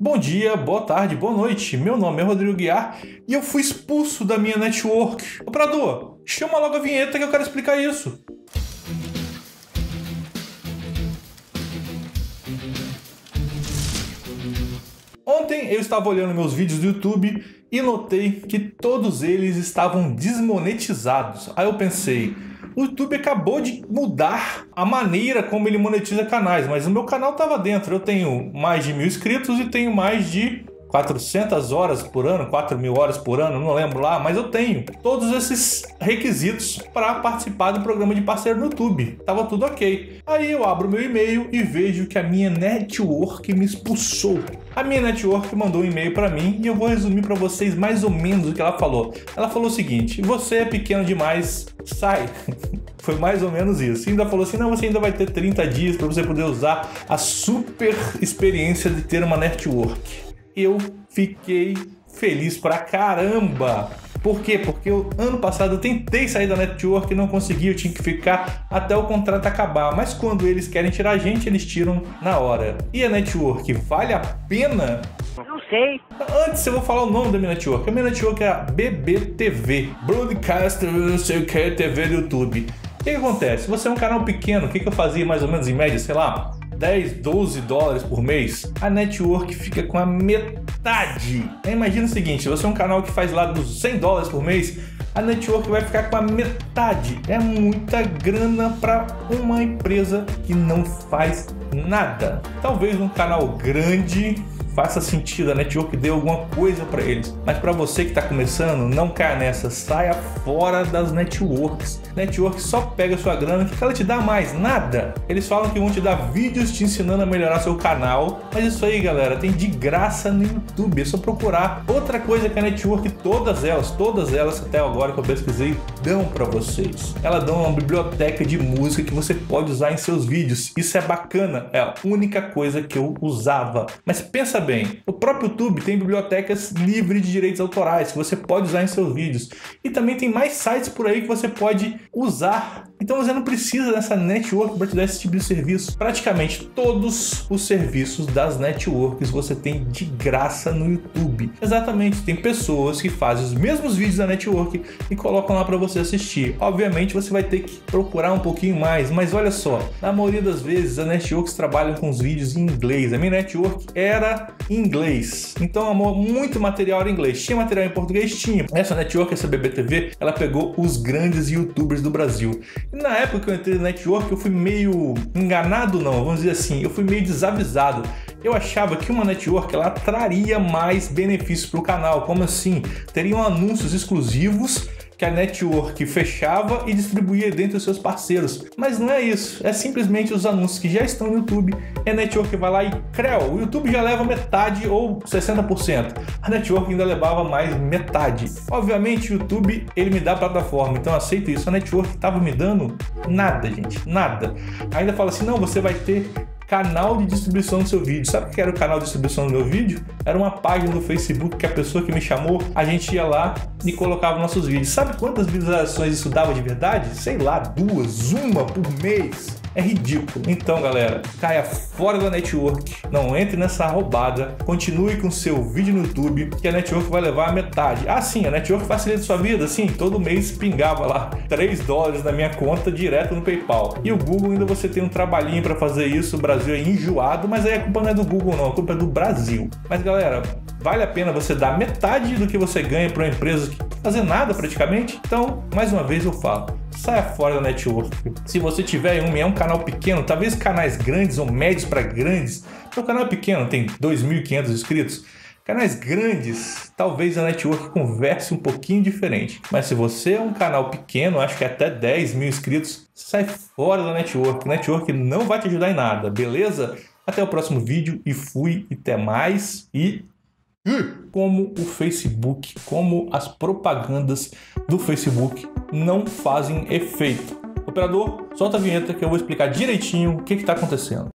Bom dia, boa tarde, boa noite. Meu nome é Rodrigo Guiar e eu fui expulso da minha network. Operador, chama logo a vinheta que eu quero explicar isso. Ontem eu estava olhando meus vídeos do YouTube e notei que todos eles estavam desmonetizados. Aí eu pensei, o YouTube acabou de mudar a maneira como ele monetiza canais, mas o meu canal estava dentro. Eu tenho mais de 1.000 inscritos e tenho mais de 400 horas por ano, 4.000 horas por ano, não lembro lá, mas eu tenho todos esses requisitos para participar do programa de parceiro no YouTube. Tava tudo ok. Aí eu abro meu e-mail e vejo que a minha network me expulsou. A minha network mandou um e-mail para mim e eu vou resumir para vocês mais ou menos o que ela falou. Ela falou o seguinte: você é pequeno demais, sai. Foi mais ou menos isso. E ainda falou assim, não, você ainda vai ter 30 dias para você poder usar a super experiência de ter uma network. Eu fiquei feliz pra caramba. Por quê? Porque ano passado eu tentei sair da network e não consegui, eu tinha que ficar até o contrato acabar. Mas quando eles querem tirar a gente, eles tiram na hora. E a network vale a pena? Não sei. Antes eu vou falar o nome da minha network. A minha network é a BBTV, Broadcaster, não sei o que, TV do YouTube. O que acontece? Você é um canal pequeno, o que eu fazia mais ou menos em média, sei lá, 10, 12 dólares por mês, a network fica com a metade. Imagina o seguinte, você é um canal que faz lá dos 100 dólares por mês, a network vai ficar com a metade. É muita grana para uma empresa que não faz nada. Talvez um canal grande faça sentido, a network dê alguma coisa para eles. Mas para você que está começando, não caia nessa, saia fora das networks. Network só pega sua grana, o que ela te dá mais? Nada. Eles falam que vão te dar vídeos te ensinando a melhorar seu canal, mas isso aí, galera, tem de graça no YouTube, é só procurar. Outra coisa que a network, todas elas até agora que eu pesquisei, dão para vocês. Elas dão uma biblioteca de música que você pode usar em seus vídeos. Isso é bacana, é a única coisa que eu usava. Mas pensa bem, o próprio YouTube tem bibliotecas livres de direitos autorais que você pode usar em seus vídeos. E também tem mais sites por aí que você pode usar. Então você não precisa dessa network para te dar esse tipo de serviço. Praticamente todos os serviços das networks você tem de graça no YouTube. Exatamente, tem pessoas que fazem os mesmos vídeos da network e colocam lá para você assistir. Obviamente você vai ter que procurar um pouquinho mais, mas olha só, na maioria das vezes as networks trabalham com os vídeos em inglês. A minha network era em inglês, então muito material era em inglês. Tinha material em português? Tinha. Essa network, essa BBTV, ela pegou os grandes youtubers do Brasil. E na época que eu entrei na network, eu fui meio enganado, não, vamos dizer assim, eu fui meio desavisado. Eu achava que uma network ela traria mais benefícios para o canal. Como assim? Teriam anúncios exclusivos que a network fechava e distribuía dentro dos seus parceiros. Mas não é isso, é simplesmente os anúncios que já estão no YouTube, e a network vai lá e creu, o YouTube já leva metade ou 60%. A network ainda levava mais metade. Obviamente o YouTube, ele me dá a plataforma, então eu aceito isso. A network estava me dando nada, gente, nada. Ainda fala assim, não, você vai ter canal de distribuição do seu vídeo. Sabe o que era o canal de distribuição do meu vídeo? Era uma página do Facebook que a pessoa que me chamou, a gente ia lá e colocava nossos vídeos. Sabe quantas visualizações isso dava de verdade? Sei lá, 2, uma por mês. É ridículo. Então, galera, caia fora da network, não entre nessa roubada, continue com seu vídeo no YouTube, que a network vai levar a metade. Ah, sim, a network facilita a sua vida, sim, todo mês pingava lá 3 dólares na minha conta direto no PayPal. E o Google ainda você tem um trabalhinho para fazer isso, o Brasil é enjoado, mas aí a culpa não é do Google não, a culpa é do Brasil. Mas, galera, vale a pena você dar metade do que você ganha para uma empresa que não fazer nada praticamente? Então, mais uma vez eu falo, saia fora da network. Se você tiver um canal pequeno, talvez canais grandes ou médios para grandes, seu canal é pequeno, tem 2.500 inscritos, canais grandes, talvez a network converse um pouquinho diferente. Mas se você é um canal pequeno, acho que até 10.000 inscritos, sai fora da network. A network não vai te ajudar em nada, beleza? Até o próximo vídeo e fui, e até mais. E como o Facebook, como as propagandas do Facebook não fazem efeito. Operador, solta a vinheta que eu vou explicar direitinho o que está acontecendo.